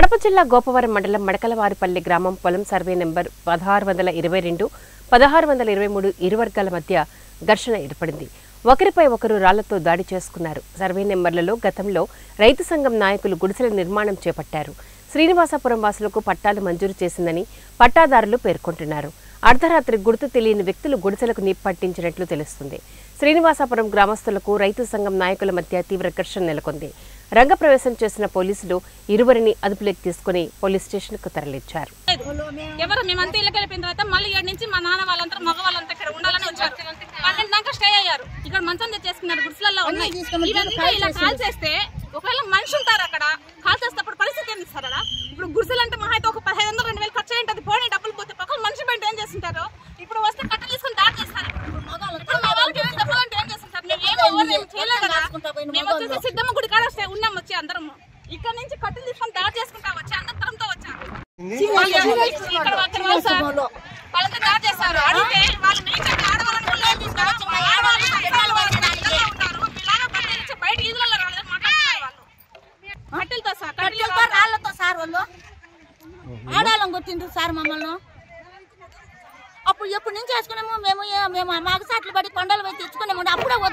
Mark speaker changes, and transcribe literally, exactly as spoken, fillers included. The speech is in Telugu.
Speaker 1: కడప జిల్లా గోపవరం మండలం మడకలవారిపల్లి గ్రామం పొలం సర్వే నెంబర్ పదహారు వందల ఇరవై రెండు పదహారు వందల ఇరవై మూడు ఇరు వర్గాల మధ్య ఘర్షణ ఏర్పడింది. ఒకరిపై ఒకరు రాళ్లతో దాడి చేసుకున్నారు. సర్వే నెంబర్లలో గతంలో రైతు సంఘం నాయకులు గుడిసెల నిర్మాణం చేపట్టారు. శ్రీనివాసపురం వాసులకు పట్టాలు మంజూరు చేసిందని పట్టాదారులు పేర్కొంటున్నారు. అర్ధరాత్రి గుర్తు తెలియని వ్యక్తులు గుడిసెలకు నిప్పట్టించినట్లు తెలుస్తుంది. శ్రీనివాసపురం గ్రామస్తులకు రైతు సంఘం నాయకుల మధ్య తీవ్ర ఘర్షణ నెలకొంది. రంగప్రవేశం చేసిన పోలీసులు ఇరువురిని అదుపులోకి తీసుకుని పోలీస్ స్టేషన్ కు తరలించారు.
Speaker 2: ఎవరు మేమంతా ఇళ్ళకి వెళ్ళిపోయిన తర్వాత మళ్ళీ ఏడు నుంచి మా నాన్న వాళ్ళంతా మగ వాళ్ళంతా ఇక్కడ ఉండాలని వచ్చారు. పన్నెండు దాకా స్టే అయ్యారు. ఇక్కడ మంచం తెచ్చేసుకున్నారు. గుడిసెలలో ఉన్నాయి. ఇలా కాల్ చేస్తే ఒకవేళ మనిషి ఉంటారు అక్కడ కాల్ చేసేటప్పుడు పరిస్థితి ఏం ఇస్తారా? ఇప్పుడు గుడిసెలు అంటే మహా అయితే ఒక పదిహేను వందలు రెండు వేలు ఖర్చు అయ్యింది. పోనీ డబ్బులు పోతే పక్కన మనిషి బయట ఏం చేస్తుంటారు? ఇప్పుడు వస్తే కట్టలు తీసుకుని దాడి చేస్తారు. ఇప్పుడు మా వాళ్ళకి ఏమైనా చెప్పాలంటే ఏం చేస్తుంటారు? మేము ఏమో చేయలేదు కదా. మేము వచ్చేసి సిద్ధమ్మ గుడి కాడ ఉన్నాం. వచ్చి అందరం ఇక్కడ నుంచి కట్టలు తీసుకొని దాడి చేసుకుంటా వచ్చి అనంతరంతో వచ్చారు. ఇక్కడ వాళ్ళంతా దాడి చేస్తారు. అడిగితే వాళ్ళు నీచంగా ఆడవాళ్ళని బయట ఈదులలో రాలేదు మాట్లాడుతున్నారు. వాళ్ళు కట్టెలతో సార్ కట్టెలతో రాళ్లతో సార్ వాళ్ళు ఆడాలని కొట్టిండ్రు సార్ మమ్మల్ని. అప్పుడు ఎప్పుడు నుంచి వేసుకున్నాము మేము మేము మాకు సాట్లు పడి కొండలు పోయి తెచ్చుకున్నాము. అప్పుడే